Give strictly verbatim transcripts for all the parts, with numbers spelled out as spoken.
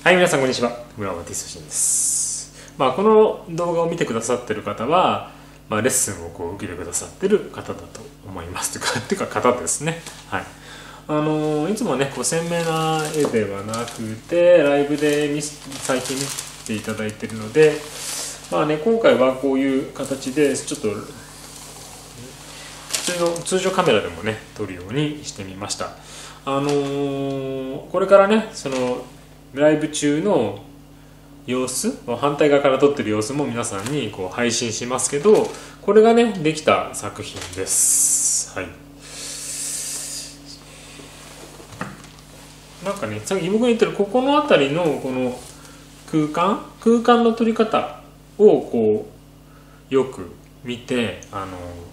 はい、皆さんこんにちは。村尾ティスシンです。まあ、この動画を見てくださってる方は、まあ、レッスンをこう受けてくださってる方だと思います。というか、というか方ですね。はい。あのー、いつもね、こう鮮明な絵ではなくて、ライブで見最近見ていただいているので、まあね、今回はこういう形で、ちょっと、普通の通常カメラでもね、撮るようにしてみました。あのー、これからね、その、ライブ中の様子、反対側から撮ってる様子も皆さんにこう配信しますけど、これがねできた作品です。はい。なんかね、さっき僕が言ってるここの辺りのこの空間空間の撮り方をこうよく見て、あの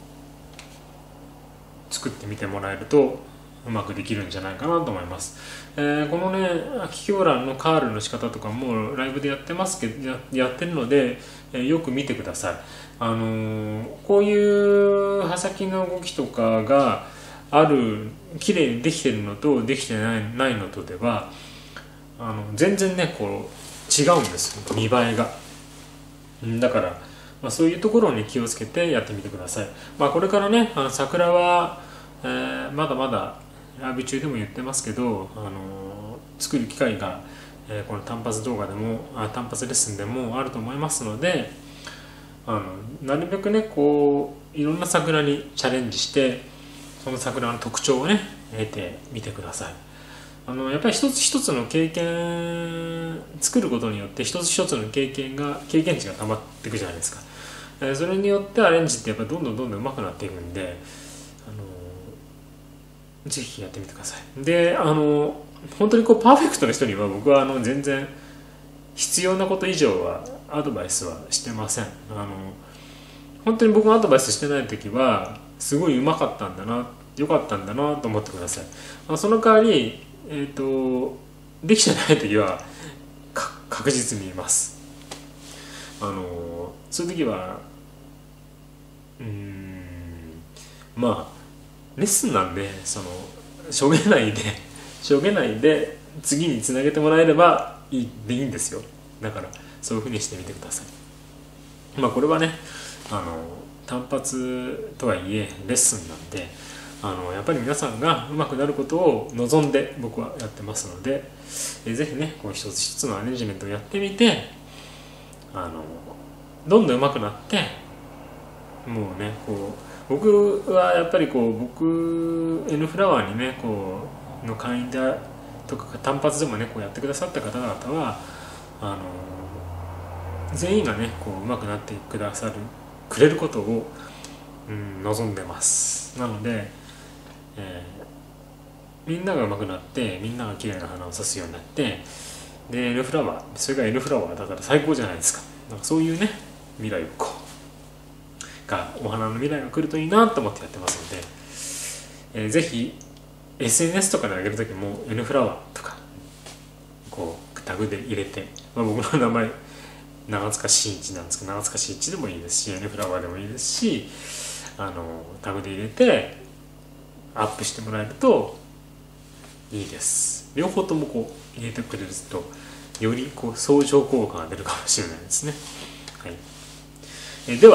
作ってみてもらえるとうまくできるんじゃないかなと思います。えー、このね気境欄のカールの仕方とかもライブでやってますけど や, やってるので、えー、よく見てください。あのー、こういう刃先の動きとかがある綺麗にできてるのとできてない、ないのとではあの全然ねこう違うんですよ、見栄えが。だから、まあ、そういうところに気をつけてやってみてください。まあ、これからねあの桜は、えー、まだまだライブ中でも言ってますけど、あのー、作る機会が、えー、この単発動画でもあ単発レッスンでもあると思いますので、あのなるべくねこういろんな桜にチャレンジしてその桜の特徴をね得てみてください。あのやっぱり一つ一つの経験作ることによって一つ一つの経験が経験値が溜まっていくじゃないですか。えー、それによってアレンジってやっぱりどんどんどんどん上手くなっていくんで、あのぜひやってみてください。で、あの本当にこうパーフェクトな人には僕はあの全然必要なこと以上はアドバイスはしてません。あの本当に僕がアドバイスしてない時はすごいうまかったんだな、良かったんだなと思ってください。あのその代わり、えーと、できてない時は確実に言います。あのそういう時はうーんまあレッスンなんでそのしょげないでしょげないで次につなげてもらえればいいでいいんですよ。だからそういうふうにしてみてください。まあこれはねあの単発とはいえレッスンなんで、あのやっぱり皆さんが上手くなることを望んで僕はやってますので、えぜひねこう一つ一つのアレンジメントをやってみて、あのどんどん上手くなってもうねこう僕はやっぱりこう僕 N フラワーにねこうの会員でとか単発でもねこうやってくださった方々はあの全員がねこう上手くなってくださるくれることを、うん、望んでます。なので、えー、みんなが上手くなってみんなが綺麗な花を咲すようになってで N フラワーそれが N フラワーだから最高じゃないですか。なんかそういうね未来をこうがお花の未来が来るといいなと思ってやってますので、えー、ぜひ エスエヌエス とかで上げる時も N フラワーとかこうタグで入れて、まあ、僕の名前長塚真一なんですけど長塚真一でもいいですし N フラワーでもいいですし、あのタグで入れてアップしてもらえるといいです。両方ともこう入れてくれるとよりこう相乗効果が出るかもしれないですね。はい、えー、では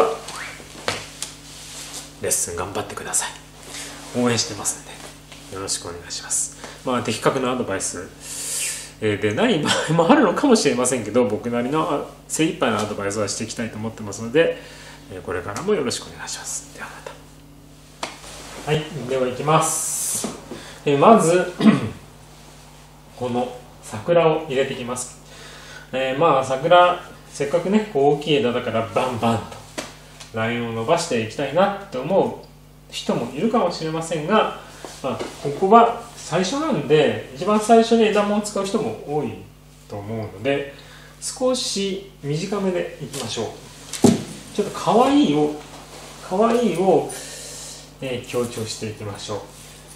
レッスン頑張ってください。応援してますんでよろしくお願いします。まあ的確なアドバイスでない場合もあるのかもしれませんけど、僕なりの精一杯のアドバイスはしていきたいと思ってますので、これからもよろしくお願いします。ではまた。はい、ではいきます。まずこの桜を入れていきます。えー、まあ桜せっかくね大きい枝だからバンバンとラインを伸ばしていきたいなって思う人もいるかもしれませんが、まあ、ここは最初なんで一番最初に枝もを使う人も多いと思うので少し短めでいきましょう。ちょっと可愛いを可愛いを、えー、強調していきましょう。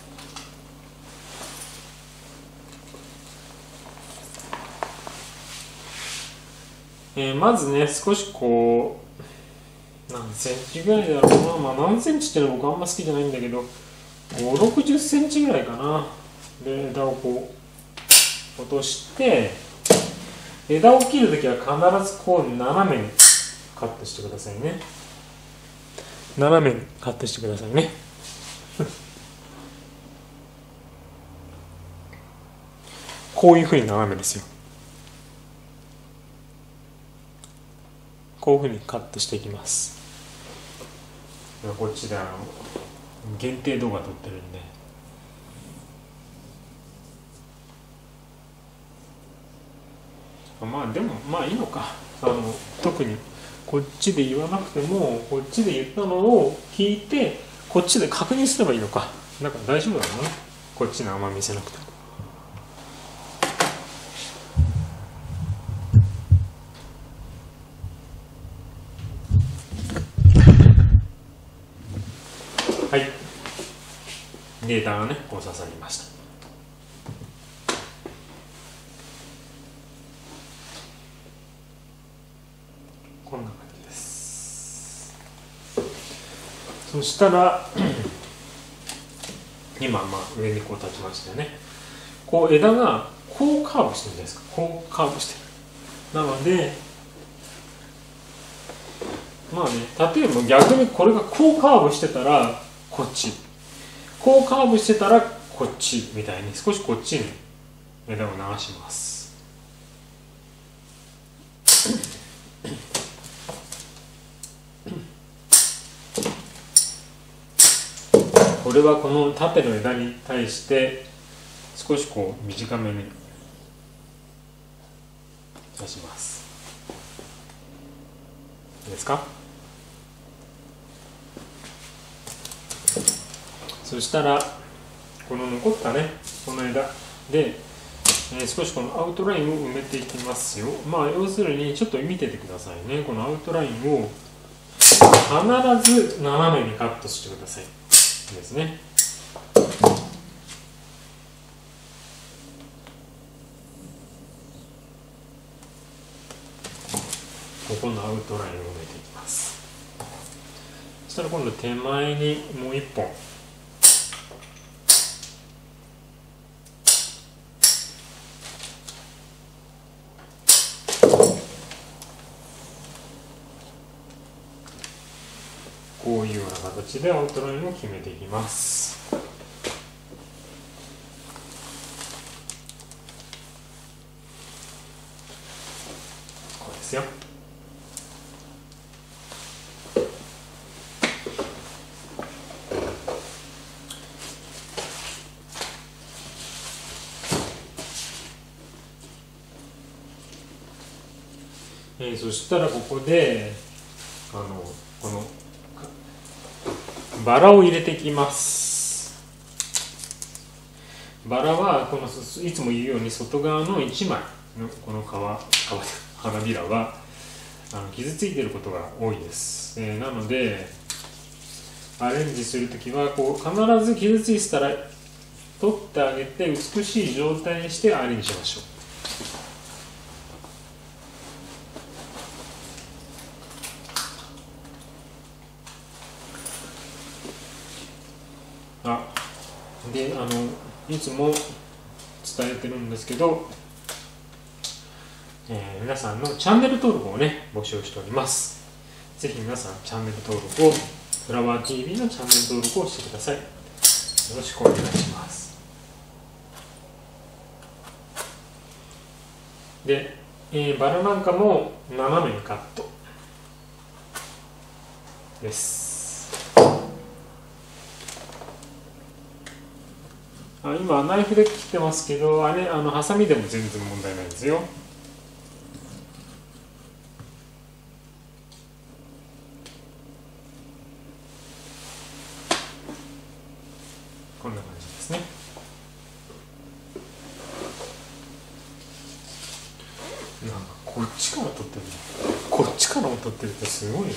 えー、まずね少しこう何センチぐらいだろうな、まあ何センチっていうのは僕あんま好きじゃないんだけどご、ろくじゅっセンチぐらいかなで枝をこう落として枝を切るときは必ずこう斜めにカットしてくださいね。斜めにカットしてくださいね。こういうふうに斜めですよ。こういうふうにカットしていきます。こっちであの限定動画撮ってるんで。まあでもまあいいのか。あの特にこっちで言わなくてもこっちで言ったのを聞いてこっちで確認すればいいのか。だから大丈夫だな。こっちのあんま見せなくても。はい。データがねこう刺さりました。こんな感じです。そしたら今まあ上にこう立ちましたよね。こう枝がこうカーブしてるじゃないですか。こうカーブしてる。なのでまあね、例えば逆にこれがこうカーブしてたらこっち、こうカーブしてたらこっちみたいに少しこっちに枝を流します。これはこの縦の枝に対して少しこう短めに刺します。いいですか？そしたらこの残ったねこの枝で、えー、少しこのアウトラインを埋めていきますよ。まあ要するにちょっと見ててくださいね。このアウトラインを必ず斜めにカットしてください。ですね。ここのアウトラインを埋めていきます。そしたら今度手前にもう一本こういうような形でアウトラインを決めていきます。こうですよ。えー、そしたらここであのこのバラを入れていきます。バラはこのいつも言うように外側のいちまいのこの皮、皮花びらはあの傷ついていることが多いです。えー、なのでアレンジするときはこう必ず傷ついてたら取ってあげて美しい状態にしてアレンジしましょう。あであのいつも伝えてるんですけど、えー、皆さんのチャンネル登録をね募集しております。ぜひ皆さんチャンネル登録をフラワー ティーブイ のチャンネル登録をしてください。よろしくお願いします。で、えー、バラなんかも斜めにカットです。あ今ナイフで切ってますけど、あれあのハサミでも全然問題ないですよ。こんな感じですね。なんかこっちから撮ってるこっちからも撮ってるってすごいよね。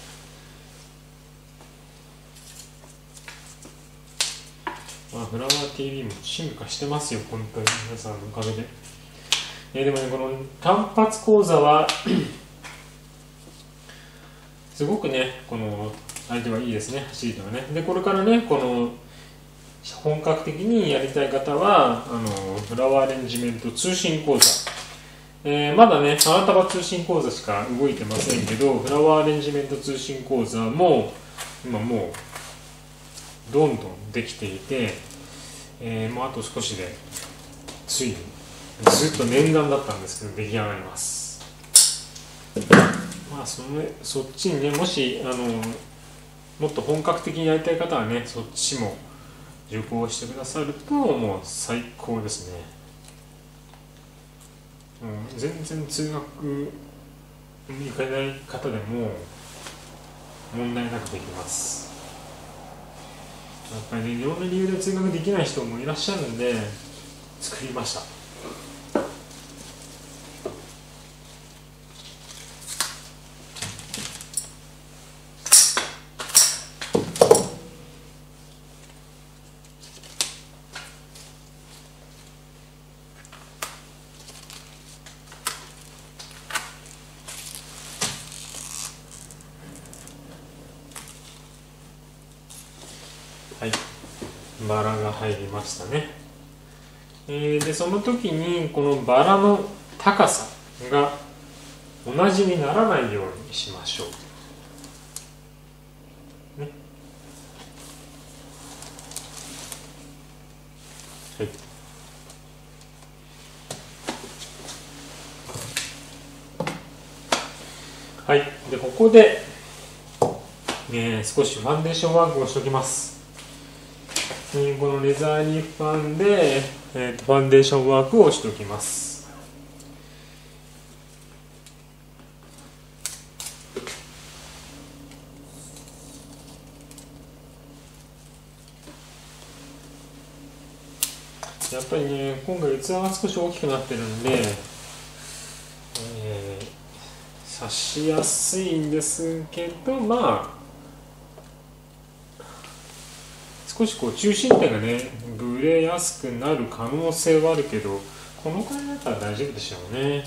まあ、フラワー ティーブイ も進化してますよ、本当に皆さんのおかげで。えー、でもね、この単発講座はすごくね、この相手はいいですね、走りとはね。で、これからね、この本格的にやりたい方は、あのフラワーアレンジメント通信講座、 えー、まだね花束通信講座しか動いてませんけど、フラワーアレンジメント通信講座も今もうどんどんできていて、えー、もうあと少しでついにずっと念願だったんですけど出来上がります。まあそのそっちにね、もしあのもっと本格的にやりたい方はね、そっちも受講してくださるともう最高ですね。もう全然通学に行かない方でも問題なくできます。やっぱりね、いろんな理由で通学できない人もいらっしゃるんで作りました。はい、バラが入りましたね。えー、でその時にこのバラの高さが同じにならないようにしましょう、ね。はい、はい、でここで、えー、少しファンデーションワークをしておきます。このレザーリーフファンで、えー、とファンデーションワークをしておきます。やっぱりね、今回器が少し大きくなってるんで、えー、刺しやすいんですけど、まあ少しこう中心点がねぶれやすくなる可能性はあるけど、このくらいだったら大丈夫でしょうね。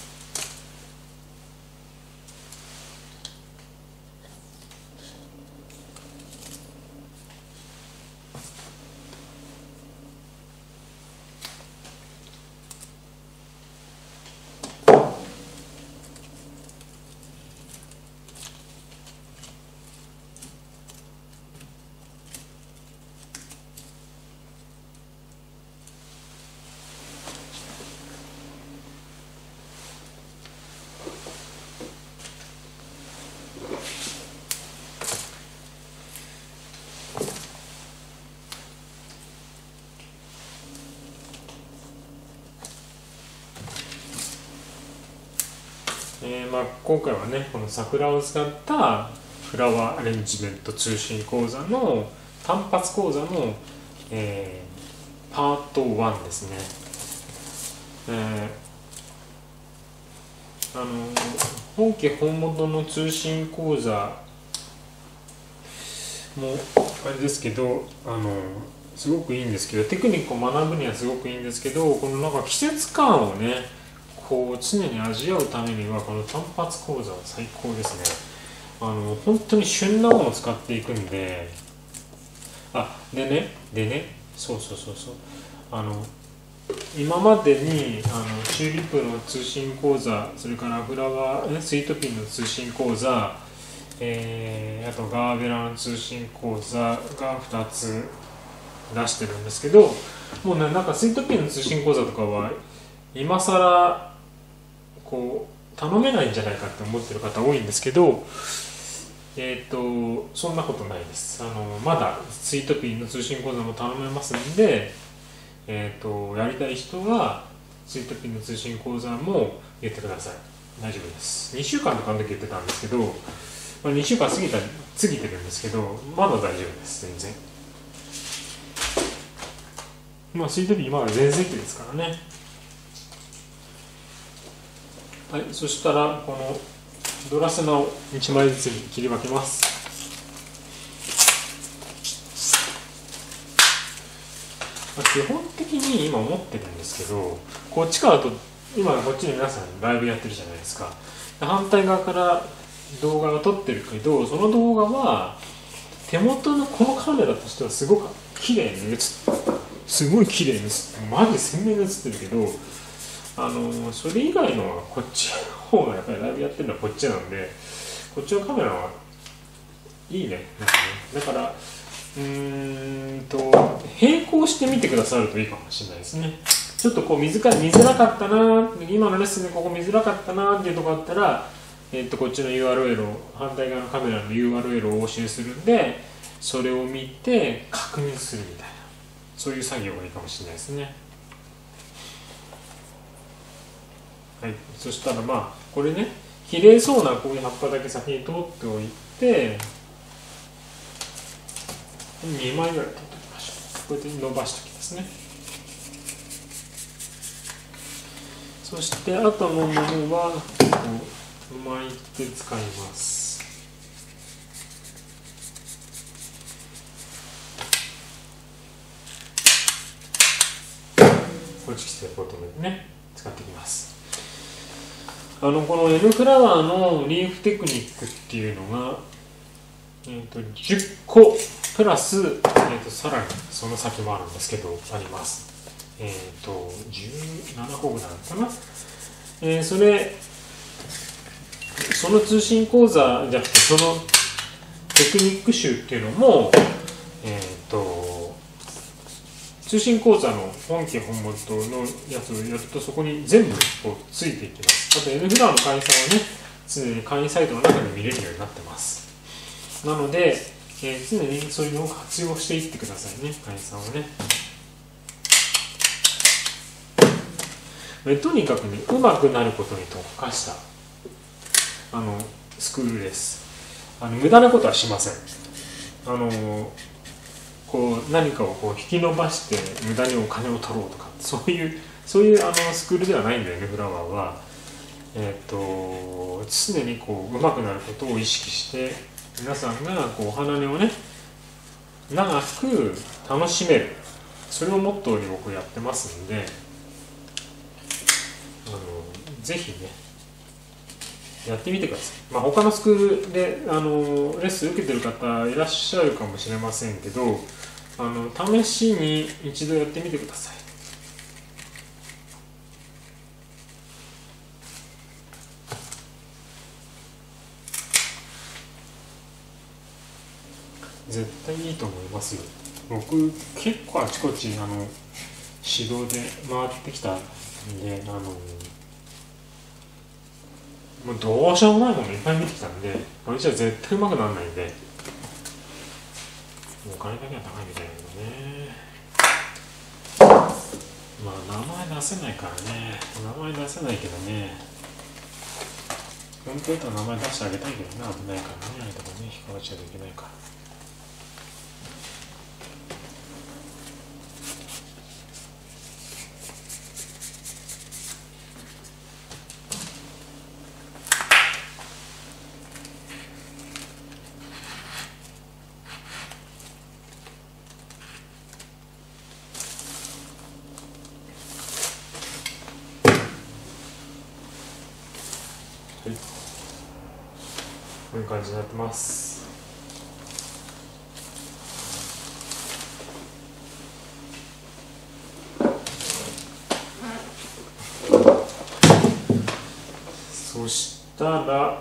えーまあ、今回はねこの桜を使ったフラワーアレンジメント通信講座の単発講座の、えー、パートワンですね。えー、あの本家本元の通信講座もあれですけど、あのすごくいいんですけど、テクニックを学ぶにはすごくいいんですけど、このなんか季節感をねこう常に味わうためにはこの単発講座は最高ですね。あの本当に旬なものを使っていくんで、あでねでねそうそうそうそうあの今までにあのチューリップの通信講座、それからフラワースイートピンの通信講座、えー、あとガーベラの通信講座がふたつ出してるんですけど、もうねなんかスイートピンの通信講座とかは今更こう頼めないんじゃないかって思ってる方多いんですけど、えーとそんなことないです。あのまだスイートピンの通信講座も頼めますんで、えーとやりたい人はスイートピンの通信講座も言ってください。大丈夫です。にしゅうかんとかの時言ってたんですけど、まあ、にしゅうかん過ぎた過ぎてるんですけどまだ大丈夫です。全然まあスイートピンまだ全盛期ですからね。はい、そしたらこのドラセナをいちまいずつに切り分けます。基本的に今思ってるんですけど、こっちからと今こっちに皆さんライブやってるじゃないですか。反対側から動画を撮ってるけど、その動画は手元のこのカメラとしてはすごく綺麗に映って、すごい綺麗に映って、マジ鮮明に映ってるけど、 あのそれ以外のはこっちの方がやっぱりライブやってるのはこっちなんで、こっちのカメラはいいね。なんかね、だからうーんと並行して見てくださるといいかもしれないですね。ちょっとこう見づか見づらかったな、今のレッスンでここ見づらかったなっていうところあったら、えー、とこっちの ユーアールエル を、反対側のカメラの ユーアールエル を押収するんで、それを見て確認するみたいな、そういう作業がいいかもしれないですね。はい、そしたらまあこれね、綺麗そうなこういう葉っぱだけ先に取っておいて、にまいぐらい取っておきましょう。こうやって伸ばしておきますね。そしてあとのものはこう巻いて使います。ホチキスでボトムでね使っていきます。あのこの N フラワーのリーフテクニックっていうのが、えー、とじゅっこプラス、えー、とさらにその先もあるんですけどあります。えっ、ー、とじゅうななこぐらいかな。えー、それその通信講座じゃなくてそのテクニック集っていうのも、えっ、ー、と通信講座の本家本元のやつをやるとそこに全部こうついていきます。あと N フラワーの会員さんはね常に会員サイトの中で見れるようになってます。なので、えー、常にそういうのを活用していってくださいね、会員さんはね。とにかくね、うまくなることに特化したあのスクールです。あの無駄なことはしません。あのこう何かをこう引き伸ばして無駄にお金を取ろうとか、そういうそういうあのスクールではないんだよね。フラワーは、えー、と常にこううまくなることを意識して皆さんがこうお花見をね長く楽しめる、それをモットーに僕やってますんで、あのぜひねやってみてください。まあ、他のスクールであのレッスン受けてる方いらっしゃるかもしれませんけど、あの試しに一度やってみてください。絶対いいと思いますよ。僕結構あちこちあの指導で回ってきたんで、あのもうどうしようもないものいっぱい見てきたんで、私は絶対うまくならないんで、お金だけは高いみたいなのね。まあ名前出せないからね、名前出せないけどね、本当だったら名前出してあげたいけどね、危ないからね、とかね、引っかかっちゃいけないから。はい、こういう感じになってます。そしたら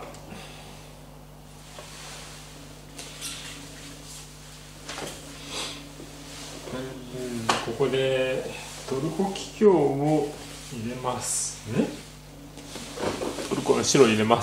ここでトルコキキョウを入れますね。トルコの白入れます。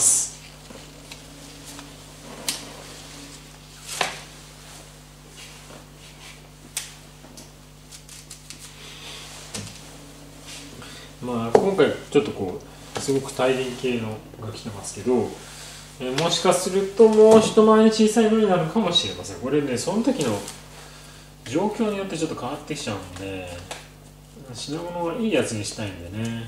まあ今回ちょっとこうすごく大輪系のが来てますけど、えー、もしかするともう一回り小さいのになるかもしれません。これね、その時の状況によってちょっと変わってきちゃうんで、品物がいいやつにしたいんでね。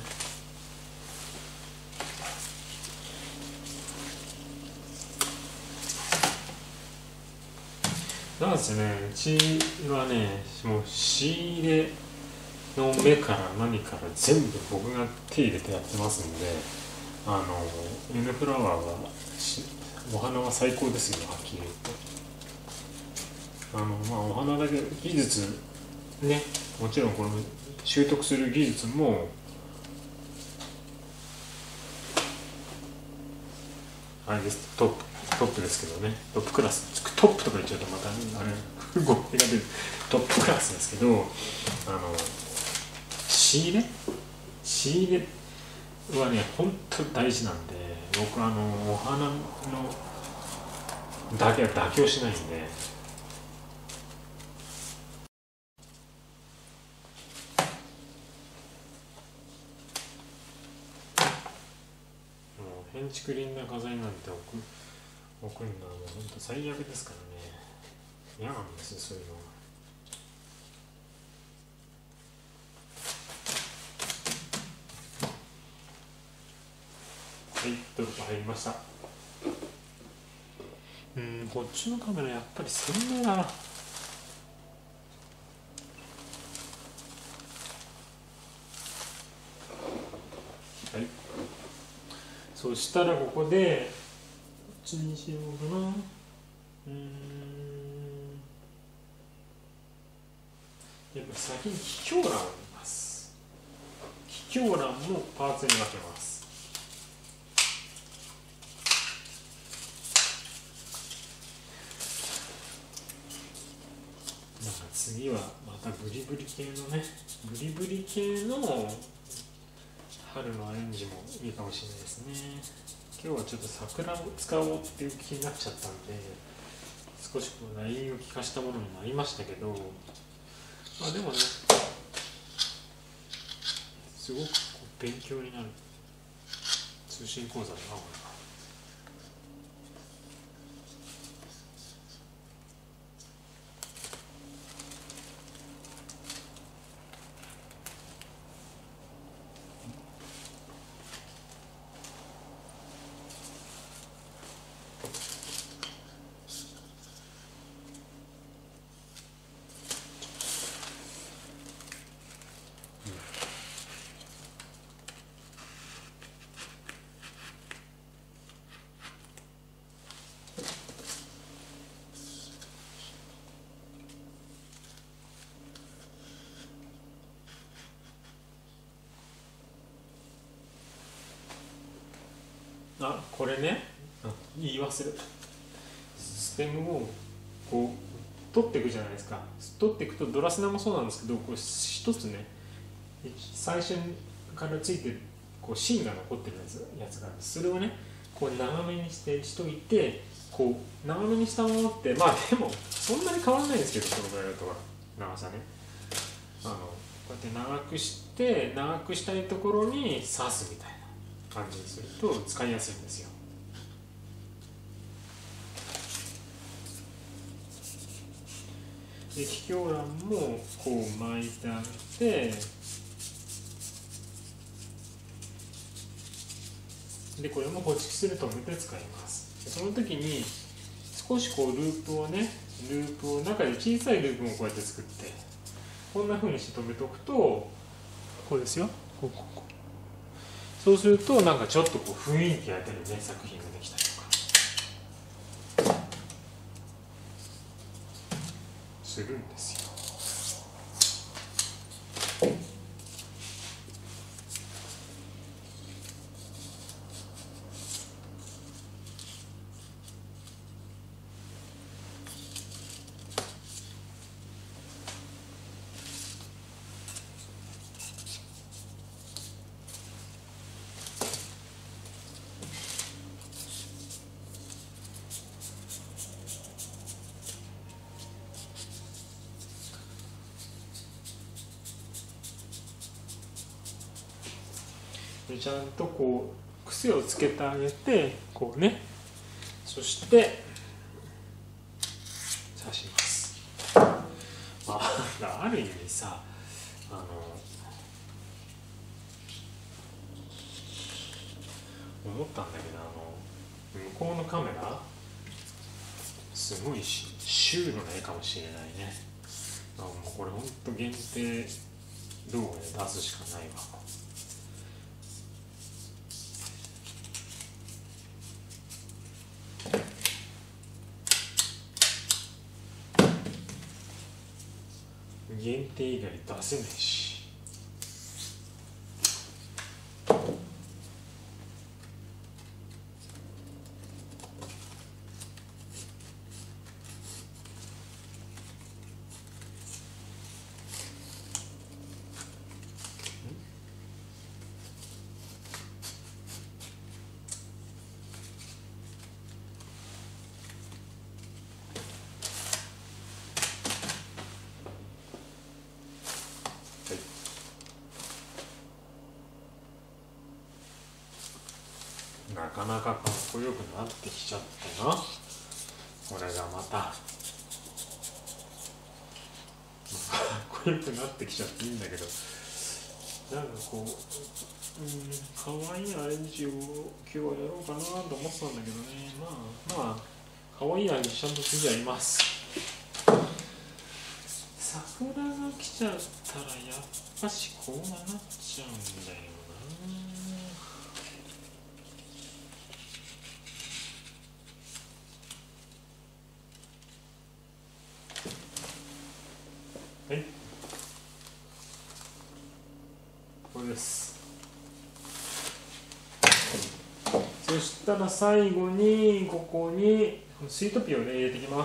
なんせね、うちはね、もう仕入れの目から何から全部僕が手入れてやってますんで、あの N フラワーはお花は最高ですよ、はっきり言って。あのまあお花だけ技術ね、もちろんこの習得する技術もあれです、トップトップですけどね、トップクラス、トップとか言っちゃうとまたあれ語弊が出る、トップクラスですけど、あの仕入れ仕入れはね本当大事なんで、僕あのお花のだけは妥協しないんで。建築林な画材なんて置く置くのはもう本当最悪ですからね。嫌なんですよ、そういうのが。はい、ドロップ入りました。うん、こっちのカメラやっぱり鮮明だな。はい、そしたらここでこっちにしようかな。うーん、やっぱ先に気境欄を入れます。気境欄もパーツに分けます。なんか次はまたブリブリ系のね、ブリブリ系の春のアレンジもいいかもしれないですね。今日はちょっと桜を使おうっていう気になっちゃったんで、少しこうラインを効かしたものにもありましたけど、まあでもね、すごくこう勉強になる通信講座だな、これは。あ、これね、言い忘れた。ステムをこう取っていくじゃないですか。取っていくとドラスナもそうなんですけど、こう一つね、最初からついてるこう芯が残ってるやつやつがあるんです。それをね、こう長めにしてしといて、こう長めにしたものってまあでもそんなに変わらないんですけど、このぐらいだとは長さね。あのこうやって長くして長くしたいところに刺すみたいな感じにすると使いやすいんですよ。で気境欄もこう巻いてあげて、でこれもホチキスで留めて使います。その時に少しこうループをねループを中で小さいループもこうやって作って、こんな風にして留めておくと、こうですよ、こうこうこう、そうするとなんかちょっとこう雰囲気が出るね作品ができたりとかするんですよ。でちゃんとこう癖をつけてあげて、こうね、そして刺します。まあ、ある意味さ、あの思ったんだけど、あの向こうのカメラすごいシュールな絵かもしれないね。あ、もうこれほんと限定動画で出すしかないわ。限定以外出せないし。 なかなかかっこよくなってきちゃったな。これがまたかっこよくなってきちゃっていいんだけど、なんかこう、うん、かわいいアレンジを今日はやろうかなと思ってたんだけどね。まあまあかわいいアレンジちゃんと次やります。桜が来ちゃったらやっぱしこうなっちゃうんだよな。はい、これです。そしたら最後にここにスイートピーを、ね、入れていきます。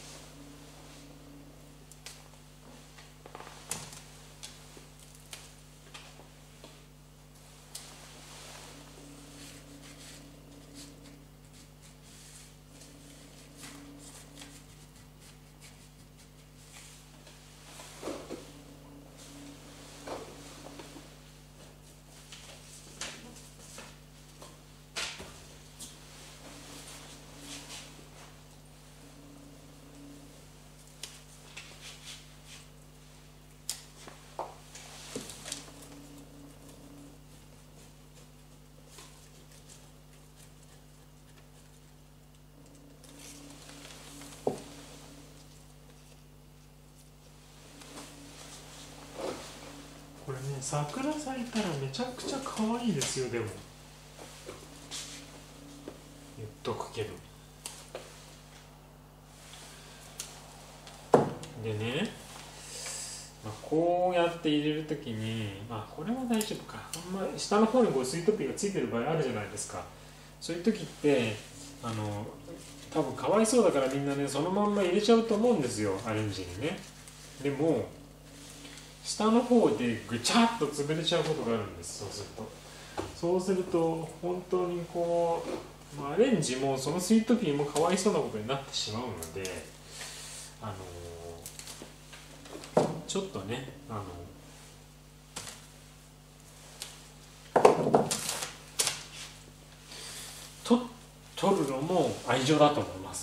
これね、桜咲いたらめちゃくちゃ可愛いですよ。でも言っとくけど。でね、まあ、こうやって入れるときに、まあこれは大丈夫か。あんまり下の方にこうスイートピーがついてる場合あるじゃないですか。そういう時ってあの多分かわいそうだからみんなねそのまんま入れちゃうと思うんですよ、アレンジにね。でも下の方でぐちゃっと潰れちゃうことがあるんです。そうするとそうすると本当にこう、まあ、アレンジもそのスイートピーもかわいそうなことになってしまうので、あのちょっとね、あのと取るのも愛情だと思います。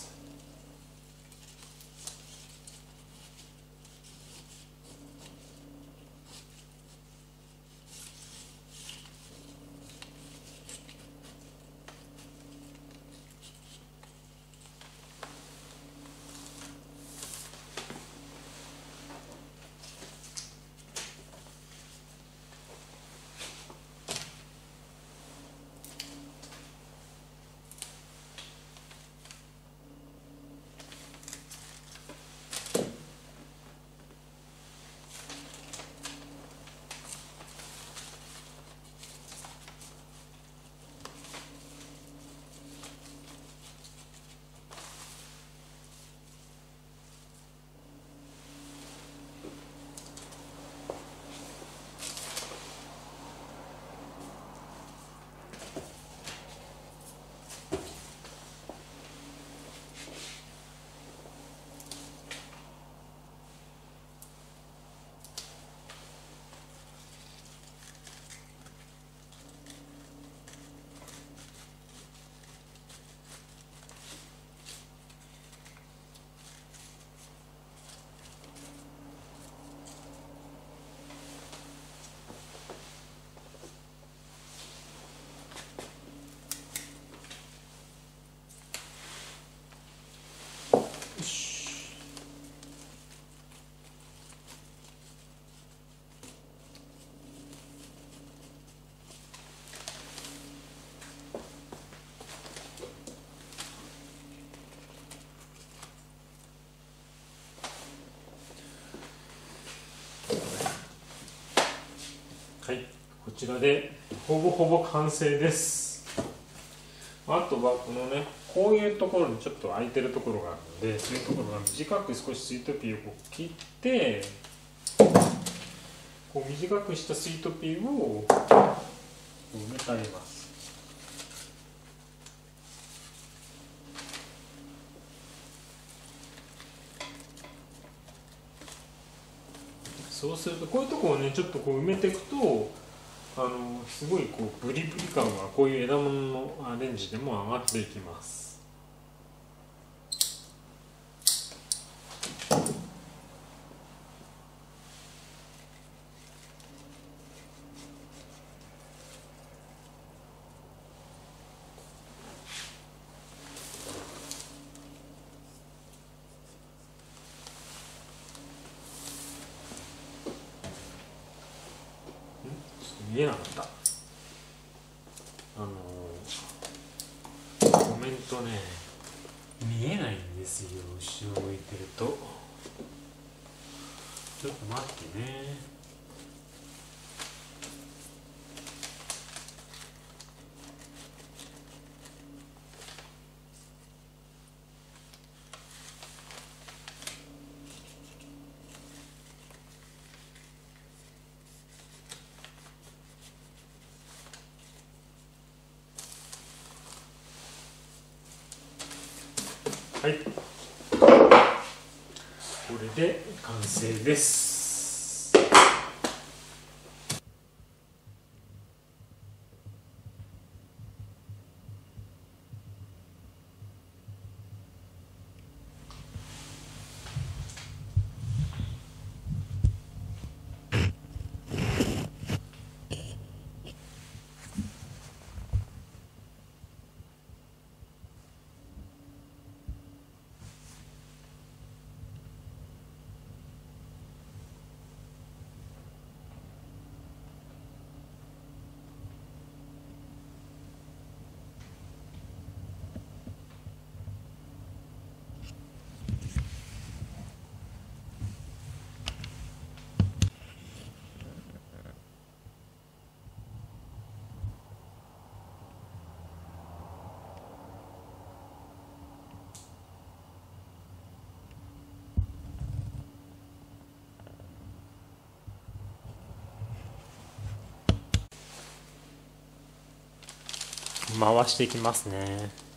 はい、こちらでほぼほぼ完成です。あとはこのね、こういうところにちょっと空いてるところがあるので、そういうところが短く少しスイートピーをこう切ってこう短くしたスイートピーを埋めてあげます。そうするとこういうところをねちょっとこう埋めていくと、 あのすごいこうブリブリ感がこういう枝物のアレンジでも上がっていきます。見えなかった。あのコメントね見えないんですよ、後ろ向いてると。ちょっと待ってね。はい、これで完成です。回していきますね。